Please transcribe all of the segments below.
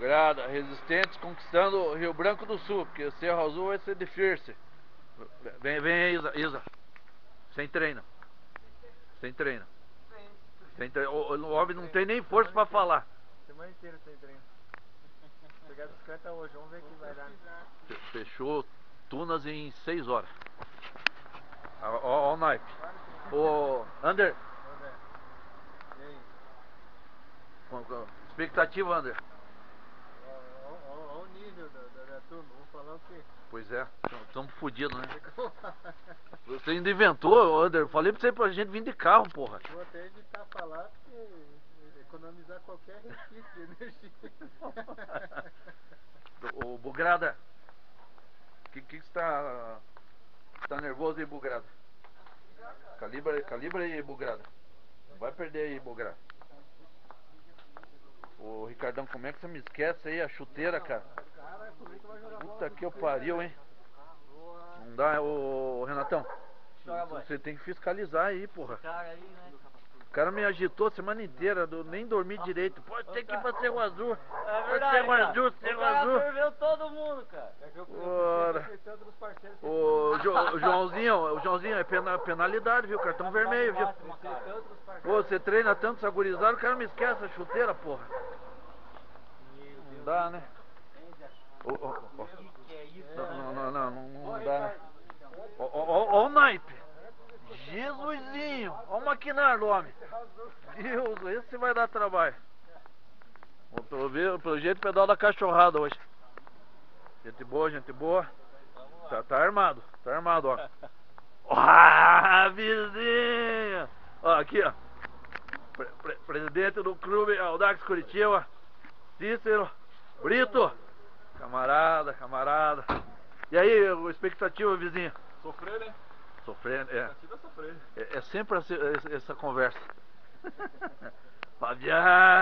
Bugrada, resistentes conquistando o Rio Branco do Sul, porque o Cerro Azul vai ser difícil. Vem aí, Isa. Sem treino. Sem treino. Sem treino. O homem não tem nem força pra falar. Semana inteira sem treino. Vou pegar a bicicleta hoje, vamos ver o que vai dar. Fechou Tunas em 6 horas. Ó o naipe. Ô, Ander. E aí? Expectativa, Ander. Olha o nível da turma, vamos falar o quê? Pois é, estamos fodidos, né? Você ainda inventou, Ander. Falei pra gente vir de carro, porra. Vou até evitar falar porque economizar qualquer resquício de energia. Ô, Bugrada. Que você tá nervoso aí, Bugrada? Calibra aí, Bugrada. Não vai perder aí, Bugrada. Ô, Ricardão, como é que você me esquece aí a chuteira, cara? Puta que eu pariu, hein? Não dá, ô Renatão. Você tem que fiscalizar aí, porra. O cara me agitou a semana inteira, nem dormi direito. Pode ter que ir pra Cerro Azul. É verdade, Cerro Azul, Cerro Azul. Ferveu todo mundo, cara. Ô, Joãozinho, é penalidade, viu? Cartão vermelho, viu? Pô, você treina tanto sagurizado, o cara me esquece a chuteira, porra. Não dá, né? Não dá, né? Ó o naipe. Jesusinho. Ó o maquinário do homem. Deus, esse vai dar trabalho. Pelo jeito, pedal da cachorrada hoje. Gente boa, gente boa. Tá armado, ó. Ah, vizinho. Ó, aqui, ó. Presidente do clube Audax Curitiba, Cícero Brito. Camarada. E aí, expectativa, vizinho? Sofrer, né? Sofrendo, é. Sofrer. É sempre essa conversa. Fabião!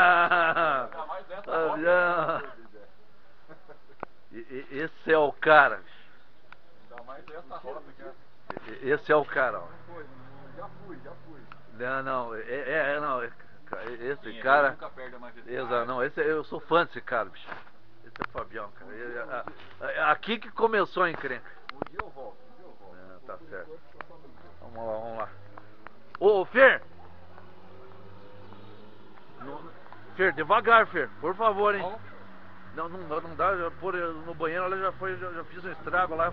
Esse é o cara. Ainda mais essa rota aqui. Esse é o cara, ó. Já fui. Não, esse Sim, cara. nunca perde a majestade. Exato, não, eu sou fã desse cara, bicho. Esse é o Fabião, cara. Aqui que começou a encrenca. Um dia eu volto. Tá certo. Vamos lá. Ô, Fer! Fer, devagar, Fer, por favor, hein? Não dá, no banheiro ela já fiz um estrago lá.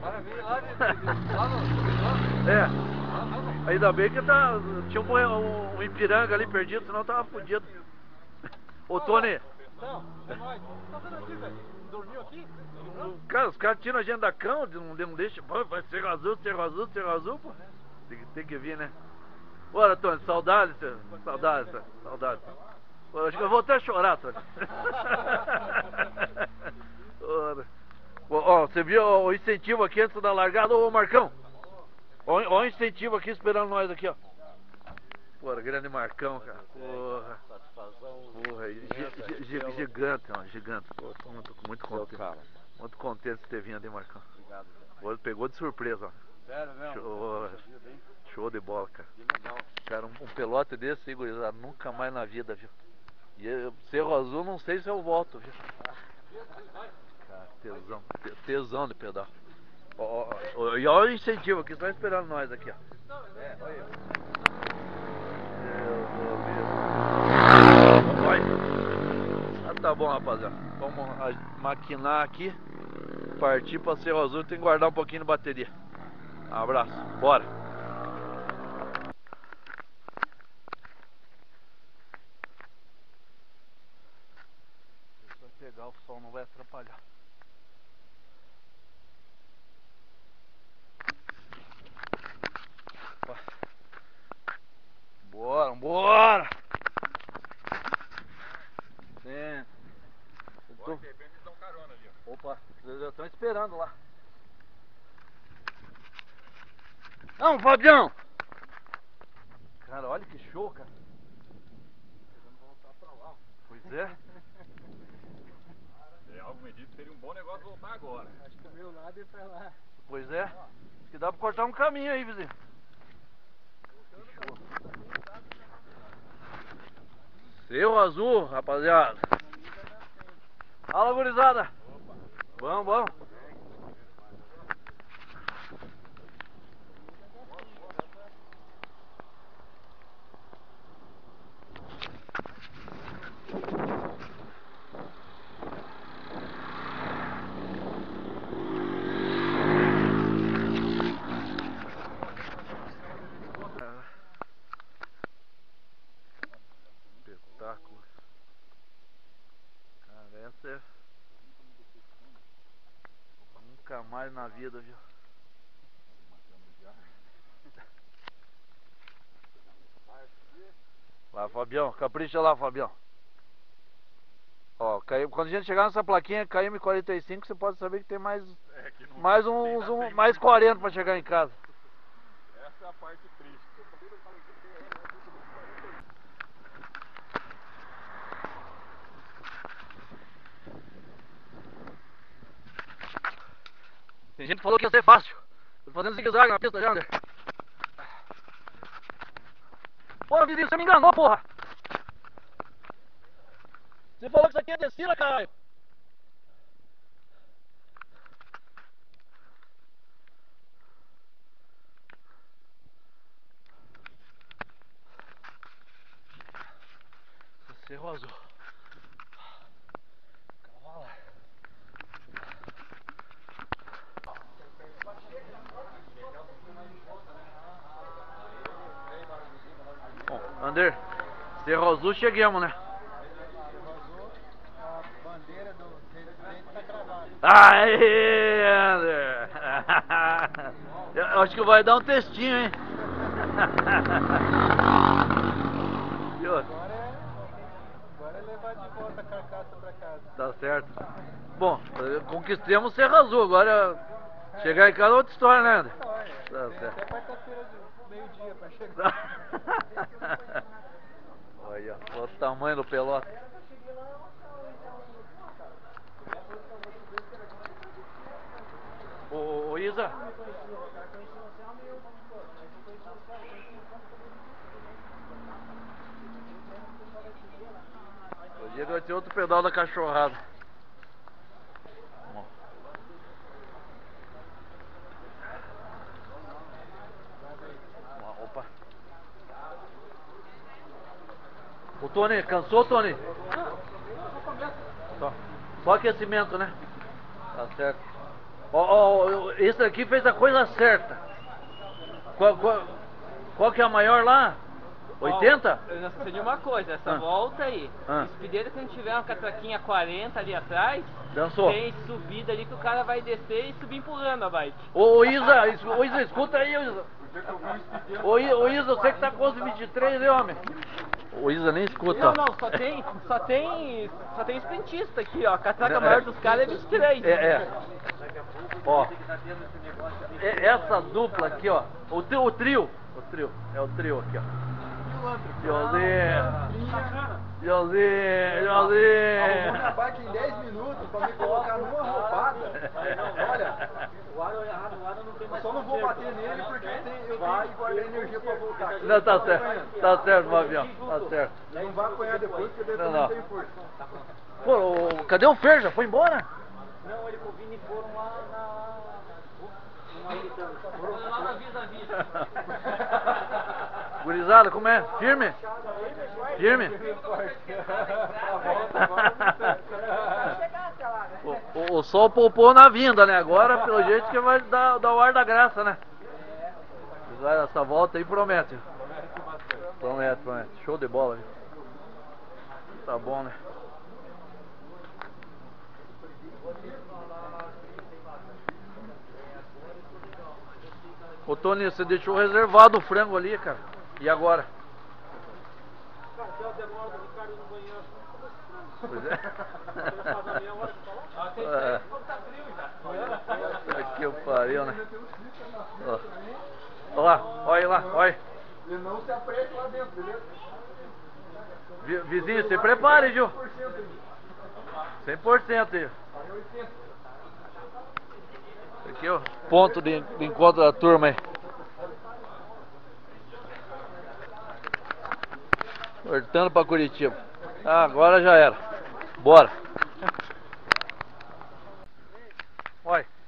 É. Ainda bem que tinha um Ipiranga ali perdido, senão tava fodido. Ô, Tony. Não, é nóis. O que você tá fazendo aqui, velho? Dormiu aqui? Cara, os caras tiram a gente da cama, não deixa. Vai Cerro Azul, pô. Tem que vir, né? Bora, Tony, saudades. Pô, acho que eu vou até chorar, Tony. Ó, você viu o incentivo aqui antes da largada? Ô, Marcão. Ó o incentivo aqui esperando nós aqui, ó. Porra, grande Marcão, cara. Porra. Gigante, ó, gigante. Pô, tô muito contente. Muito contente de ter vindo aí, Marcão. Obrigado. Hoje pegou de surpresa, ó. Sério mesmo? Show de bola, cara. Que legal. Cara, um pelote desse, gurizada, nunca mais na vida, viu? E Cerro Azul, não sei se eu volto, viu? Cara, tesão de pedal. E olha o incentivo aqui, tá esperando nós aqui, ó. Olha. Tá bom, rapaziada. Vamos maquinar aqui. Partir pra Cerro Azul, tem que guardar um pouquinho de bateria. Um abraço, bora. Deixa eu pegar, o sol não vai atrapalhar. Bora! Sim. De repente eles dão carona ali, ó. Opa, eles já estão esperando lá. Não, Fabião! Cara, olha que show, cara. Querendo voltar pra lá. Pois é. Algo me disse que seria um bom negócio voltar agora. Acho que o meu lado é pra lá. Pois é. Acho que dá pra cortar um caminho aí, vizinho. Que show. Cerro Azul, rapaziada. Fala, gurizada. Bom, bom. Espetáculo. Cara, essa é... Nunca mais na vida, viu? Lá, Fabião, capricha lá, Fabião. Ó, quando a gente chegar nessa plaquinha KM45, você pode saber que tem mais mais 40 para chegar em casa. Essa é a parte triste. Tem gente que falou que ia ser fácil. Tô fazendo zigue-zague na pista já, André. Porra, vizinho, você me enganou, porra! Você falou que isso aqui é descida, caralho! Cerro Azul. Calma lá. Bom, Ander, Cerro Azul chegamos, né? A bandeira do presidente tá cravada. Aê, Ander! Eu acho que vai dar um textinho, hein? E outro? Agora é levar de volta a carcaça pra casa. Tá certo. Bom, conquistamos Cerro Azul. Agora chegar em casa é outra história, né, André? Olha, Tá tem certo. até quarta-feira de meio-dia pra chegar. Olha, olha o tamanho do pelota. Ô Isa. Hoje vai ter outro pedal da cachorrada. Bom. Opa. Ô Tony, cansou, Tony? Só aquecimento, né? Tá certo. Ó, esse aqui fez a coisa certa. Qual que é a maior lá? 80? Eu não sei de uma coisa, essa volta aí, despedida que a gente tiver uma catraquinha 40 ali atrás, Dançou. tem subida ali que o cara vai descer e subir empurrando a bike. Ô Isa, escuta aí, Isa. Ô Isa, você que tá com os 23, hein, homem? O Isa nem escuta. Não, só tem sprintista aqui, ó. A catraca maior dos caras é 23. Ó, essa dupla aqui, ó. O trio. É o trio aqui, ó. Josinho. Arrumou minha bike em 10 minutos pra me colocar numa roubada. Olha, eu só não vou bater nele porque eu tenho que guardar energia pra voltar. Não, tá certo, Fabião. Tá certo. Não vai apanhar depois porque depois Não. não tem força. Pô, cadê o Fer? Já foi embora? Não, ele com o Vini foram lá na Visa. Gurizada, como é? Firme? Firme? O sol poupou na vinda, né? Agora, pelo jeito que vai dar o ar da graça, né? Essa volta aí promete. Promete. Show de bola, viu? Tá bom, né? Ô Tony, você deixou reservado o frango ali, cara. E agora? Pois é. Aqui eu pariu, né? Olha lá, olha lá, olha. E não se apresse lá dentro, beleza? Vizinho, se prepare, viu? 100% aí. Aqui, ó, ponto de encontro da turma aí. Voltando pra Curitiba. Ah, agora já era. Bora.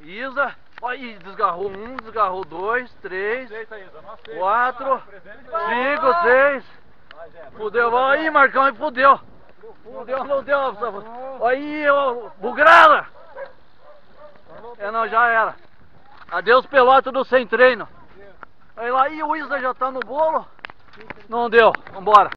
Isa. Aí, desgarrou 1, desgarrou 2, 3, Aceita, Isa, não aceita. 4, Presente. 5, 6. Fudeu, aí Marcão, aí fudeu. Fudeu, não deu. Aí, ô, bugrada. É, não, já era. Adeus pelota do sem treino. Aí lá, e o Isa já tá no bolo. Não deu, vambora.